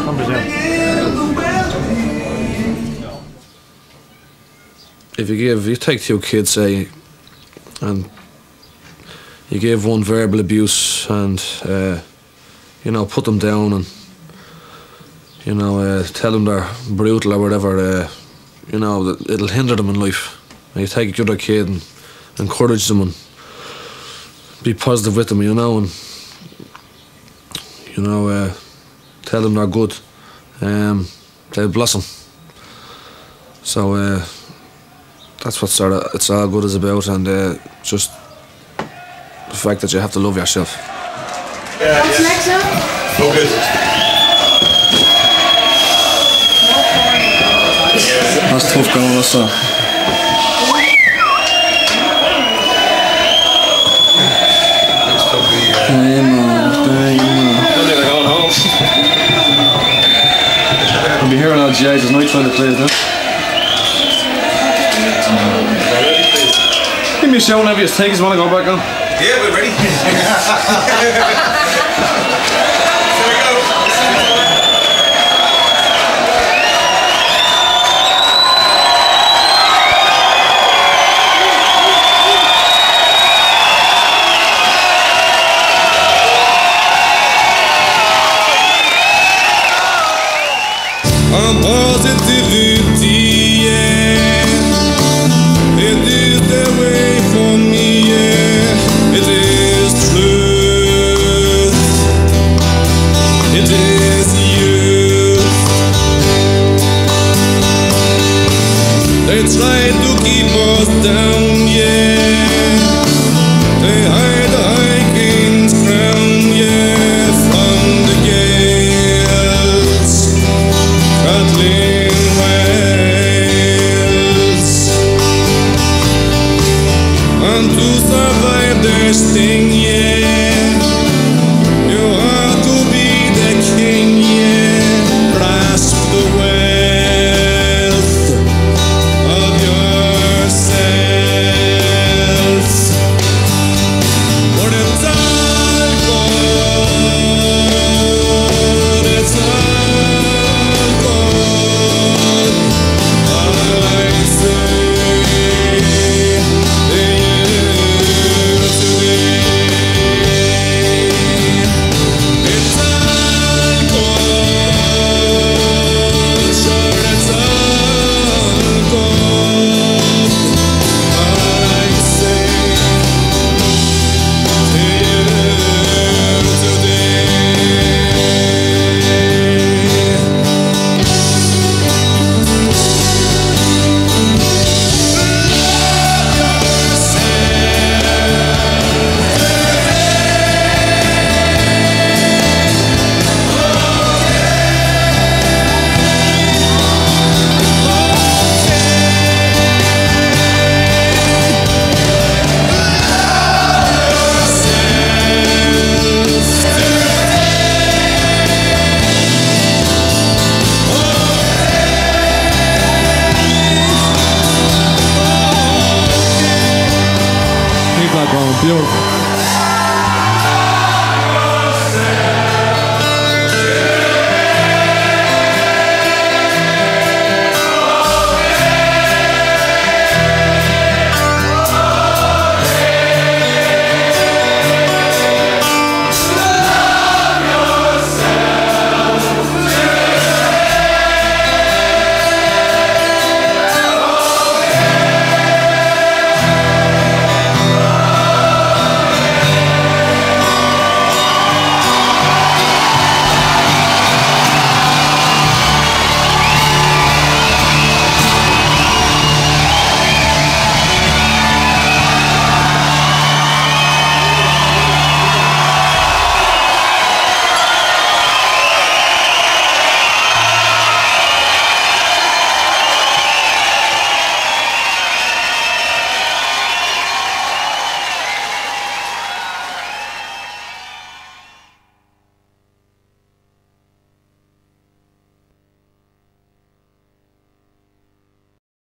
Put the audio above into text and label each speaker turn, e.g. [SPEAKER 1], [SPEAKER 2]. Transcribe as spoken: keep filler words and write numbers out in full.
[SPEAKER 1] If you give, you take two kids, say, and you give one verbal abuse and, uh, you know, put them down and, you know, uh, tell them they're brutal or whatever, uh, you know, it'll hinder them in life. And you take the other kid and encourage them and be positive with them, you know, and, you know, uh, tell them they're good. Um, they'll blossom. So uh, that's what sort of it's all good is about, and uh, just the fact that you have to love yourself.
[SPEAKER 2] Yeah, What's yeah. next now? Oh, good.
[SPEAKER 1] That's tough going, what's that? Damn, man, damn, man.
[SPEAKER 2] They're going home.
[SPEAKER 1] I'll be hearing all J's, there's no trying to play this. Give me a show whenever you take us, want to go back on?
[SPEAKER 2] Yeah, we're ready.
[SPEAKER 3] I'm positivity, yeah. It is the way for me, yeah. It is truth. It is youth. They try to keep us down, yeah. They hide the high king's crown, yeah, from the gales. Rattling wails, and to survive their sting, yeah, you have to be the king, yeah. Grasp the wealth of yourself, for it's all gone, it's all gone. I say to you today, it's all gone, sure it's all gone. I say to you today.
[SPEAKER 1] Keep that going, beautiful.